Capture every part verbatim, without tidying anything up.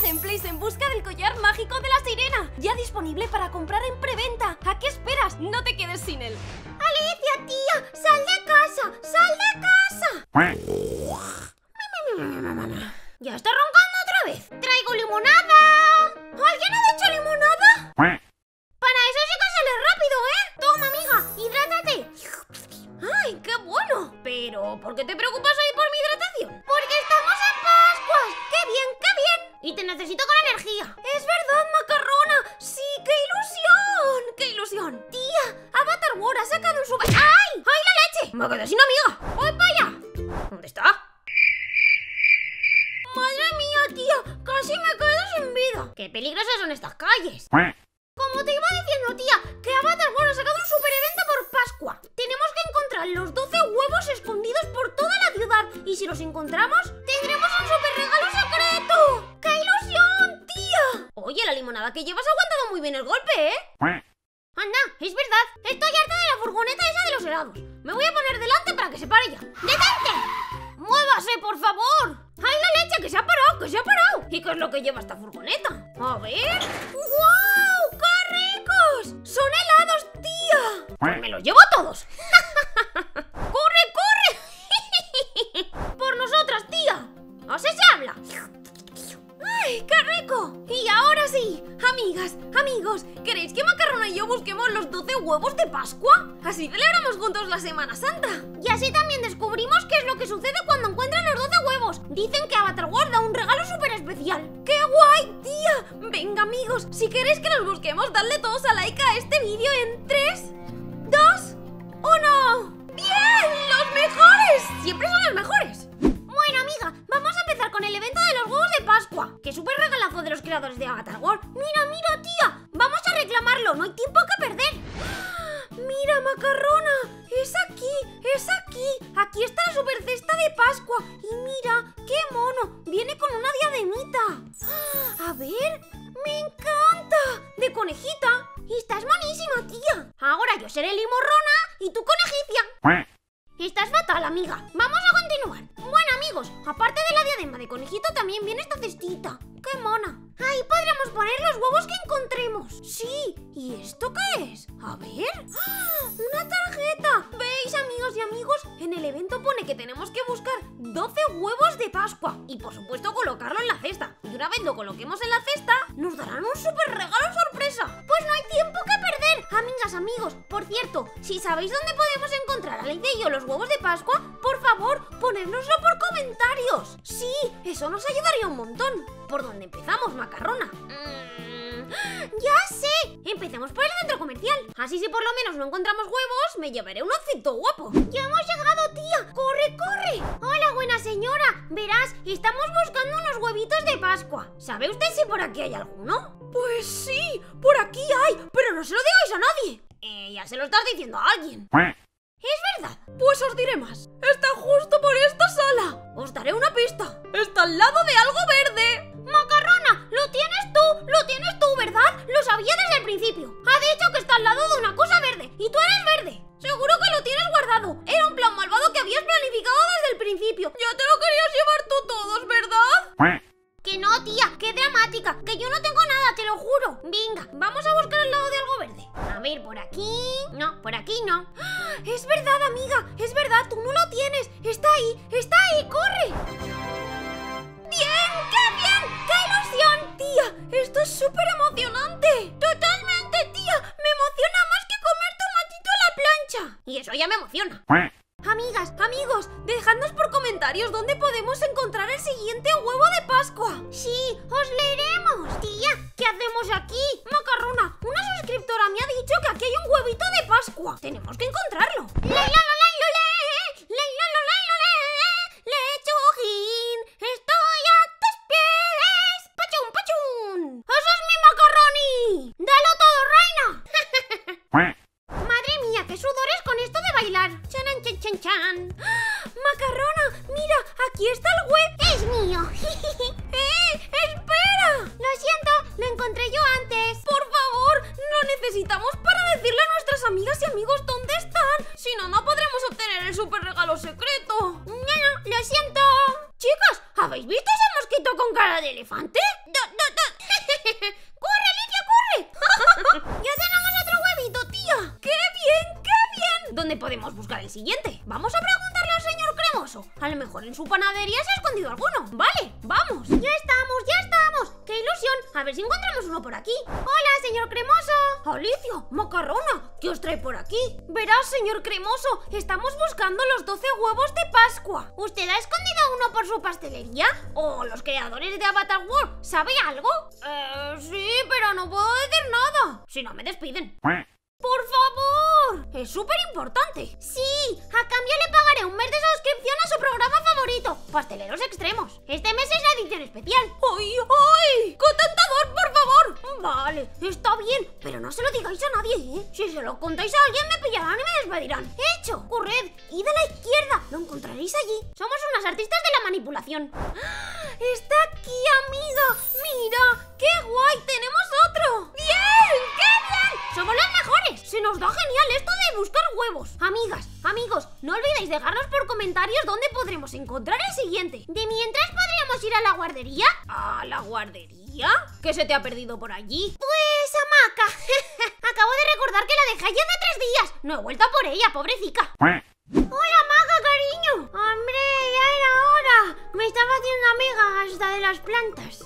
en Place en busca del collar mágico de la sirena. Ya disponible para comprar en preventa. ¿A qué esperas? No te quedes sin él. Alicia, tía, sal de casa, sal de casa. Ya está roncando otra vez. Traigo limonada. ¿Alguien ha dicho limonada? Para eso sí que sale rápido, ¿eh? Toma, amiga, hidrátate. ¡Ay, qué bueno! Pero, ¿por qué te preocupas hoy por mi hidratación? Porque estamos en Pascuas. ¡Qué bien, qué bien! Y te necesito con energía. ¡Es verdad, macarrona! ¡Sí, qué ilusión! ¡Qué ilusión! Tía, Avatar World ha sacado un super... ¡Ay! ¡Ay, la leche! Me quedé sin amiga. ¡Voy para allá! ¿Dónde está? ¡Madre mía, tía! ¡Casi me quedo sin vida! ¡Qué peligrosas son estas calles! Como te iba diciendo, tía, que Avatar World ha sacado un super evento por Pascua. Tenemos que encontrar los doce huevos escondidos por toda la ciudad. Y si los encontramos, tendremos un super regalo secreto. ¡Qué ilusión, tía! Oye, la limonada que llevas ha aguantado muy bien el golpe, ¿eh? Anda, es verdad. Estoy harta de la furgoneta esa de los helados. Me voy a poner delante para que se pare ya. ¡Detente! ¡Muévase, por favor! ¡Ay, la leche, que se ha parado, que se ha parado! ¿Y qué es lo que lleva esta furgoneta? A ver... ¡Guau! ¡Qué ricos! ¡Son helados, tía! Pues me los llevo a todos. ¡Corre, corre! ¡Por nosotras, tía! ¡Así se habla! ¡Ay, qué rico! Y ahora sí, amigas, amigos, ¿queréis que Macarrona y yo busquemos los doce huevos de Pascua? Así celebramos juntos la Semana Santa. Y así también descubrimos qué es lo que sucede cuando encuentran los doce huevos. Dicen que Avatar World da un regalo súper especial. ¡Qué guay, tía! Venga, amigos, si queréis que los busquemos, dadle todos a like a este vídeo en tres, dos, uno. ¡Bien! ¡Los mejores! Siempre son los mejores. Bueno, amiga, vamos a empezar con el evento de los huevos de Pascua. ¡Qué súper regalazo de los creadores de Avatar World! ¡Mira, mira, tía! ¡Vamos a reclamarlo! ¡No hay tiempo que perder! ¡Mira, Macarrona! ¡Es aquí! ¡Es aquí! Aquí está la super cesta de Pascua. Y mira, ¡qué mono! Viene con una diademita. A ver... ¡Me encanta! ¡De conejita! Y estás monísima, tía. Ahora yo seré limorrona y tú conejicia. Estás fatal, amiga. Vamos a continuar. Bueno, amigos, aparte de la diadema de conejito, también viene esta cestita. ¡Qué mona! Ahí podremos poner los huevos que encontremos. Sí, ¿y esto qué es? A ver... ¡Ah! ¡Una tarjeta! ¿Veis, amigas y amigos? En el evento pone que tenemos que buscar doce huevos de Pascua. Y por supuesto colocarlo en la cesta. Y una vez lo coloquemos en la cesta, nos darán un súper regalo sorpresa. Pues no hay tiempo que perder. Amigas, amigos, por cierto, si sabéis dónde podemos encontrar, Alicia y yo, los huevos de Pascua, por favor, ponérnoslo por comentarios. Sí, eso nos ayudaría un montón. ¿Por dónde empezamos, Macarrona? Mm, ¡ya sé! Empecemos por el centro comercial. Así si por lo menos no encontramos huevos, me llevaré un outfitito guapo. ¡Ya hemos llegado, tía! ¡Corre, corre! Hola, buena señora. Verás, estamos buscando unos huevitos de Pascua. ¿Sabe usted si por aquí hay alguno? Pues sí, por aquí hay, pero no se lo digáis a nadie. Eh, ya se lo estás diciendo a alguien. ¿Es verdad? Pues os diré más. Está justo por esta sala. Os daré una pista. Está al lado de algo verde. Macarrona, lo tienes tú, lo tienes tú, ¿verdad? Lo sabía desde el principio. Ha dicho que está al lado de una cosa verde y tú eres verde. Seguro que lo tienes guardado. Era un plan malvado que habías planificado desde el principio. Ya te lo querías llevar tú todos, ¿verdad? Que no, tía, qué dramática. Que yo no tengo nada, te lo juro. Venga, vamos a buscar al lado de algo verde. A ver, por aquí... No, por aquí no. Es verdad, amiga, es verdad, tú no lo tienes. Está ahí, está ahí, corre. ¡Bien! ¡Qué bien! ¡Qué ilusión! Tía, esto es súper emocionante. Totalmente, tía. Me emociona más que comer tomatito a la plancha. Y eso ya me emociona. Amigas, amigos, dejadnos por comentarios dónde podemos encontrar el siguiente huevo de Pascua. Sí, os leeremos. Tía, ¿qué hacemos aquí? Macarrona, una suscriptora me ha dicho que aquí hay un huevito de Pascua. Tenemos que encontrarlo. Estoy a tus pies. Pachún, pachún. ¡Eso es mi macarroni! ¡Dalo todo, reina! Madre mía, qué sudores con esto de bailar. Chan, chan, chan, chan. Macarrona, mira, aquí está el huevo. Es mío. ¡Eh! ¡Espera! Lo siento, lo encontré yo antes. día siguiente. Vamos a preguntarle al señor Cremoso. A lo mejor en su panadería se ha escondido alguno. Vale, vamos. ¡Ya estamos, ya estamos! ¡Qué ilusión! A ver si encontramos uno por aquí. ¡Hola, señor Cremoso! Alicia, Macarrona, ¿qué os trae por aquí? Verás, señor Cremoso, estamos buscando los doce huevos de Pascua. ¿Usted ha escondido uno por su pastelería? ¿O los creadores de Avatar World? ¿Sabe algo? Eh, sí, pero no puedo decir nada. Si no me despiden. ¡Por favor! Es súper importante. Sí, a cambio le pagaré un mes de suscripción a su programa favorito, Pasteleros Extremos. Este mes es la edición especial. ¡Ay, ay! ¡Qué tentador, por favor! Vale, está bien, pero no se lo digáis a nadie, ¿eh? Si se lo contáis a alguien me pillarán y me despedirán. ¡Hecho! ¡Corred! ¡Id a la izquierda! Lo encontraréis allí. Somos unas artistas de la manipulación. ¡Está aquí, amiga! ¡Mira! ¡Qué guay! ¡Tenemos otro! ¡Bien! ¡Qué bien! ¡Somos las mejores! Se nos da genial esto de buscar huevos. Amigas, amigos, no olvidéis dejarnos por comentarios dónde podremos encontrar el siguiente. De mientras podríamos ir a la guardería. ¿A la guardería? ¿Qué se te ha perdido por allí? Pues, hamaca. Acabo de recordar que la dejé allí hace tres días. No he vuelto a por ella, pobrecita. Hola, Maca, cariño. Hombre, ya era hora. Me estaba haciendo amiga hasta de las plantas.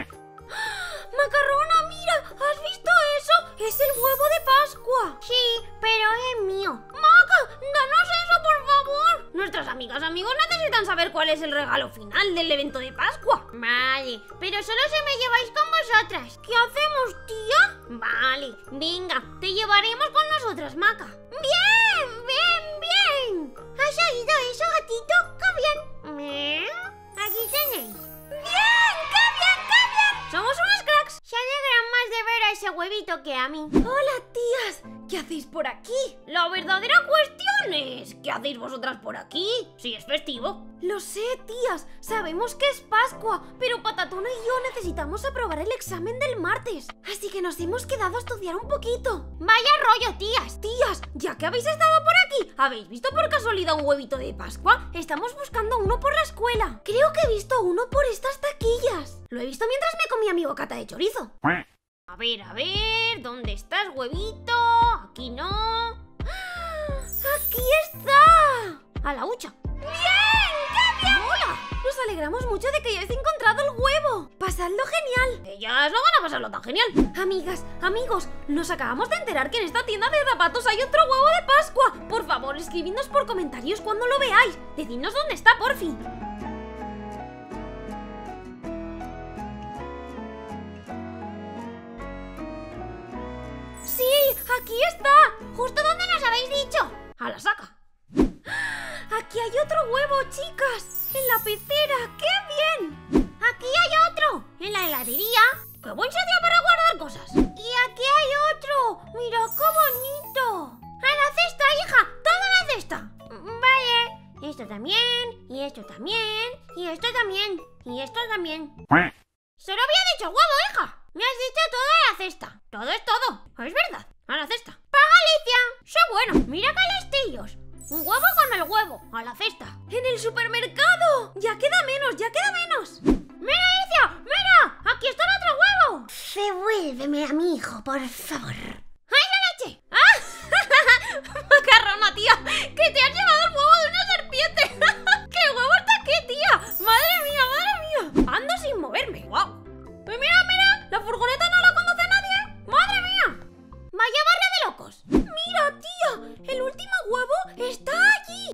Macarrona, mira, ¿has visto eso? Es el huevo de Pascua. Sí, pero es mío. Maca, danos eso, por favor. Nuestras amigas amigos necesitan saber cuál es el regalo final del evento de Pascua. Vale, pero solo si me lleváis con vosotras. ¿Qué hacemos, tía? Vale, venga, te llevaremos con nosotras, Maca. Bien, bien, bien. ¿Has oído eso, gatito? ¡Qué bien! Aquí tenéis. ¡Bien! ¡Qué bien, qué bien! ¡Somos unos cracks! Se alegran más de ver a ese huevito que a mí. ¡Hola, tías! ¿Qué hacéis por aquí? La verdadera cuestión es, ¿qué hacéis vosotras por aquí? Si es festivo. Lo sé, tías. Sabemos que es Pascua, pero Patatona y yo necesitamos aprobar el examen del martes. Así que nos hemos quedado a estudiar un poquito. Vaya rollo, tías. Tías, ya que habéis estado por aquí, ¿habéis visto por casualidad un huevito de Pascua? Estamos buscando uno por la escuela. Creo que he visto uno por estas taquillas. Lo he visto mientras me comía mi bocata de chorizo. A ver, a ver, ¿dónde estás, huevito? Aquí no. ¡Aquí está! ¡A la hucha! ¡Bien! ¡Qué bien! ¡Hola! Nos alegramos mucho de que hayáis encontrado el huevo. ¡Pasadlo genial! Ellas no van a pasarlo tan genial. Amigas, amigos, nos acabamos de enterar que en esta tienda de zapatos hay otro huevo de Pascua. Por favor, escribidnos por comentarios cuando lo veáis. Decidnos dónde está, porfi. ¡Sí! ¡Aquí está! ¿Justo donde nos habéis dicho? ¡A la saca! ¡Aquí hay otro huevo, chicas! ¡En la pecera! ¡Qué bien! ¡Aquí hay otro! ¡En la heladería! ¡Qué buen sitio para guardar cosas! ¡Y aquí hay otro! ¡Mira qué bonito! ¡A la cesta, hija! ¡Toda la cesta! Vale. Esto también, y esto también, y esto también, y esto también. ¡Solo había dicho huevo, hija! Me has dicho toda la cesta. Todo es todo. Es verdad. A la cesta. ¡Paga, Alicia! ¡Sé bueno! ¡Mira qué listillos! Un huevo con el huevo. A la cesta. ¡En el supermercado! ¡Ya queda menos! ¡Ya queda menos! ¡Mira, Alicia! ¡Mira! ¡Aquí está el otro huevo! Devuélveme a mi hijo, por favor. ¡Ay, la leche! ¡Ah! ¡Macarrona, tía! ¡Que te has llevado el huevo de una serpiente! ¡Que el huevo está aquí, tía! ¡Madre mía, madre mía! Ando sin moverme. ¡Guau! ¡Pues mira, mira! ¡La furgoneta no la conduce nadie! ¡Madre mía! ¡Vaya barrio de locos! ¡Mira, tía! ¡El último huevo está allí!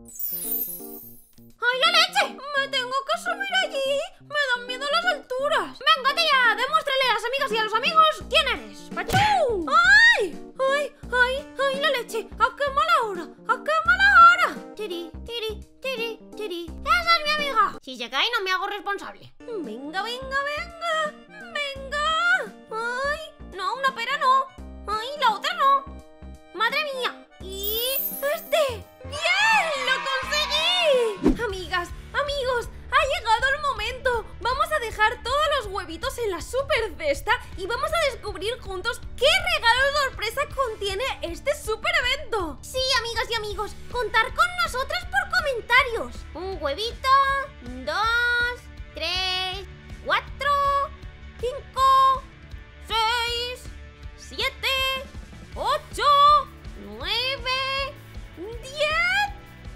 ¡Ay, la leche! ¡Me tengo que subir allí! ¡Me dan miedo las alturas! ¡Venga, tía! ¡Demuéstrale a las amigas y a los amigos quién eres! ¡Pachú! ¡Ay! ¡Ay! ¡Ay! ¡Ay, la leche! ¡A qué mala hora! ¡A qué mala hora! ¡Tiri, tiri, tiri, tiri! ¡Esa es mi amiga! Si se cae no me hago responsable. ¡Venga, venga, venga! ¡Venga! ¡Ay! No, una pera no. ¡Ay, la otra no! ¡Madre mía! ¿Y este? ¡Bien! ¡Lo conseguí! Amigas, amigos, ha llegado el momento. Vamos a dejar todos los huevitos en la super cesta y vamos a descubrir juntos qué regalo sorpresa contiene este super evento. Sí, amigas y amigos, contar con nosotras por comentarios. Un huevito, dos, tres, cuatro, cinco, seis, siete, ocho, nueve, diez,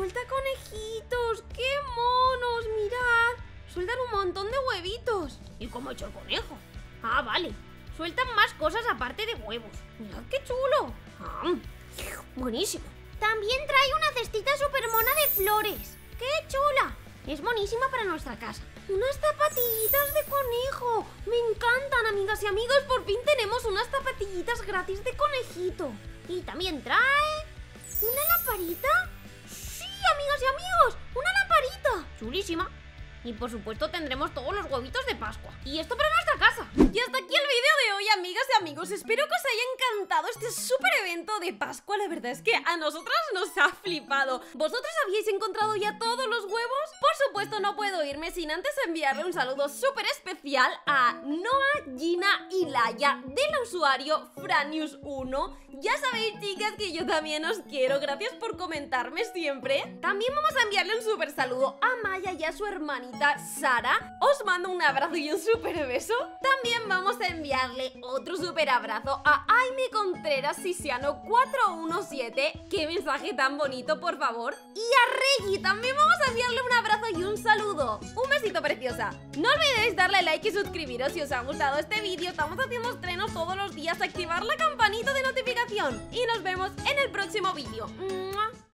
suelta conejitos. ¡Qué monos! Mirad. Sueltan un montón de huevitos. ¿Y cómo ha hecho el conejo? Ah, vale. Sueltan más cosas aparte de huevos. Mirad qué chulo. Ah, buenísimo. También trae una cestita super mona de flores. ¡Qué chula! Es buenísima para nuestra casa. Unas zapatillitas de conejo. Me encantan, amigas y amigos. Por fin tenemos unas zapatillitas gratis de conejito. Y también trae... ¿una lamparita? ¡Sí, amigas y amigos! ¡Una lamparita! Chulísima. Y por supuesto tendremos todos los huevitos de Pascua. Y esto para nuestra casa. Y hasta aquí el vídeo de hoy, amigas y amigos. Espero que os haya encantado este súper evento de Pascua. La verdad es que a nosotras nos ha flipado. ¿Vosotros habíais encontrado ya todos los huevos? Por supuesto no puedo irme sin antes enviarle un saludo súper especial a Noah, Gina y Laia del usuario Franius uno. Ya sabéis, chicas, que yo también os quiero. Gracias por comentarme siempre. También vamos a enviarle un súper saludo a Maya y a su hermanita Sara. Os mando un abrazo y un súper beso. También vamos a enviarle otro súper abrazo a Aime Contreras Sisiano cuatro uno siete. Qué mensaje tan bonito, por favor. Y a Reggie también vamos a enviarle un abrazo y un saludo. Un besito, preciosa. No olvidéis darle like y suscribiros si os ha gustado este vídeo. Estamos haciendo estrenos todos los días. Activar la campanita de notificación. Y nos vemos en el próximo vídeo.